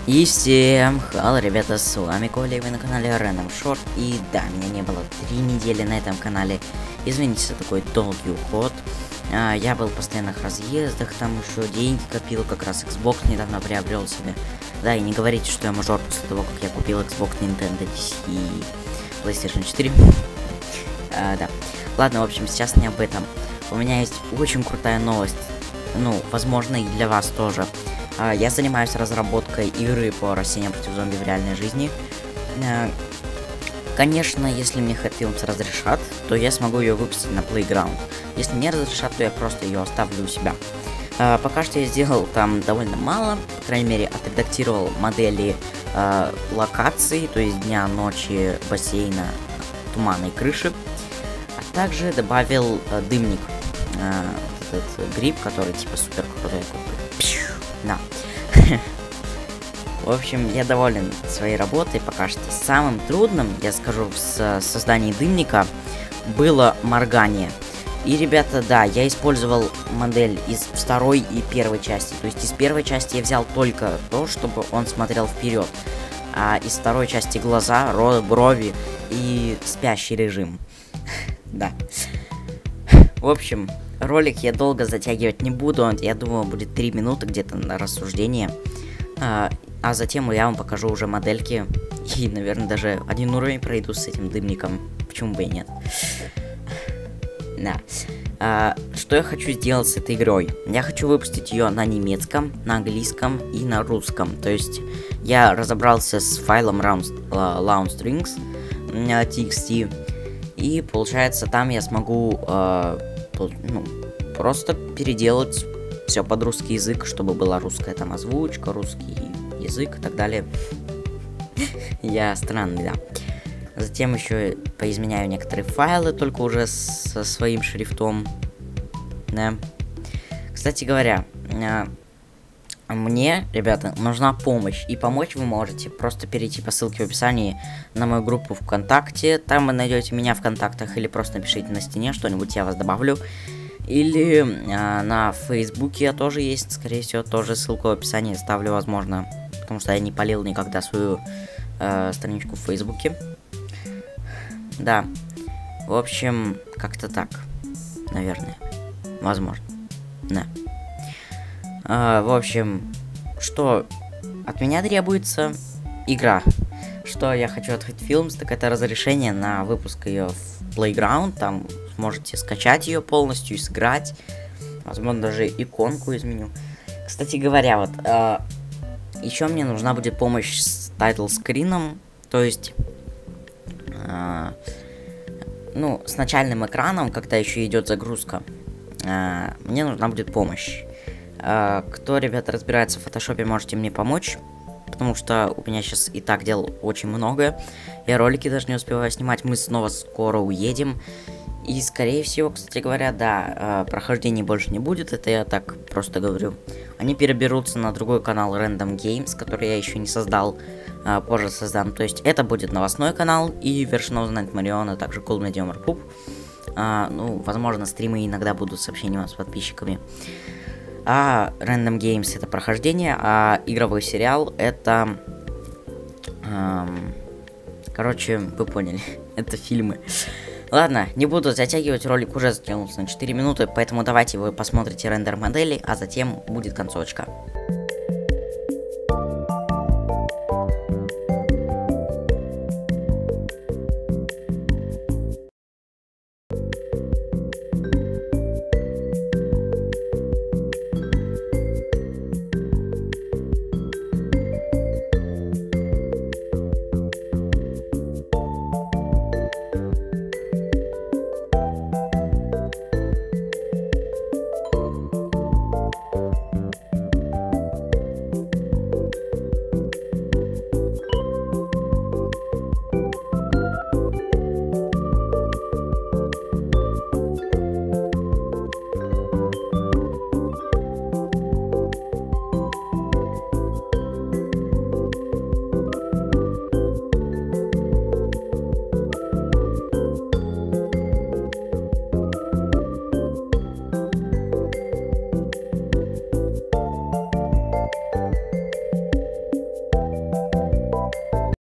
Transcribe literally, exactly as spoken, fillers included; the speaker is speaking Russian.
И всем хало, ребята, с вами Коля, и вы на канале Random Short. И да, меня не было три недели на этом канале. Извините за такой долгий уход. а, Я был в постоянных разъездах, там еще деньги копил, как раз Xbox недавно приобрел себе. Да, и не говорите, что я мажор после того, как я купил Xbox, Nintendo ди си и PlayStation четыре. а, Да, ладно, в общем, сейчас не об этом. У меня есть очень крутая новость. Ну, возможно, и для вас тоже. Я занимаюсь разработкой игры по растениям против зомби в реальной жизни. Конечно, если мне Films разрешат, то я смогу ее выпустить на Playground. Если не разрешат, то я просто ее оставлю у себя. Пока что я сделал там довольно мало. По крайней мере, отредактировал модели э, локаций, то есть дня, ночи, бассейна, тумана и крыши. А также добавил э, дымник. Э, этот гриб, который типа супер крутой. Да. В общем, я доволен своей работой пока что. Самым трудным, я скажу, в создании дымника было моргание. И, ребята, да, я использовал модель из второй и первой части. То есть из первой части я взял только то, чтобы он смотрел вперед. А из второй части глаза, рот, брови и спящий режим. Да. В общем, ролик я долго затягивать не буду, я думаю, будет три минуты где-то на рассуждение. А, а затем я вам покажу уже модельки и, наверное, даже один уровень пройду с этим дымником. Почему бы и нет? Да. А, что я хочу сделать с этой игрой? Я хочу выпустить ее на немецком, на английском и на русском. То есть я разобрался с файлом launchstrings ти экс ти. И получается, там я смогу э, ну, просто переделать все под русский язык, чтобы была русская там озвучка, русский язык и так далее. Я странный, да. Затем еще поизменяю некоторые файлы, только уже со своим шрифтом. Да. Кстати говоря, э, мне, ребята, нужна помощь. И помочь вы можете просто перейти по ссылке в описании на мою группу ВКонтакте. Там вы найдете меня в контактах, или просто напишите на стене что-нибудь, я вас добавлю. Или э, на Фейсбуке я тоже есть, скорее всего, тоже ссылку в описании ставлю, возможно. Потому что я не палил никогда свою э, страничку в Фейсбуке. Да. В общем, как-то так. Наверное. Возможно. Да. Uh, в общем, что от меня требуется? Игра. Что я хочу от Films, так это разрешение на выпуск ее в Playground. Там сможете скачать ее полностью и сыграть. Возможно, даже иконку изменю. Кстати говоря, вот uh, еще мне нужна будет помощь с тайтл-скрином. То есть uh, ну, с начальным экраном, когда еще идет загрузка. Uh, мне нужна будет помощь. Uh, кто, ребята, разбирается в фотошопе, можете мне помочь, потому что у меня сейчас и так дел очень много. Я ролики даже не успеваю снимать, мы снова скоро уедем. И, скорее всего, кстати говоря, да, uh, прохождений больше не будет, это я так просто говорю. Они переберутся на другой канал Random Games, который я еще не создал, uh, позже создам. То есть это будет новостной канал и Version of Night Marion, а также Cool Medium Pub. Uh, ну, возможно, стримы иногда будут с сообщением с подписчиками. А Random Games это прохождение, а игровой сериал это... Эм, короче, вы поняли, это фильмы. Ладно, не буду затягивать, ролик уже затянулся на четыре минуты, поэтому давайте вы посмотрите рендер модели, а затем будет концовочка.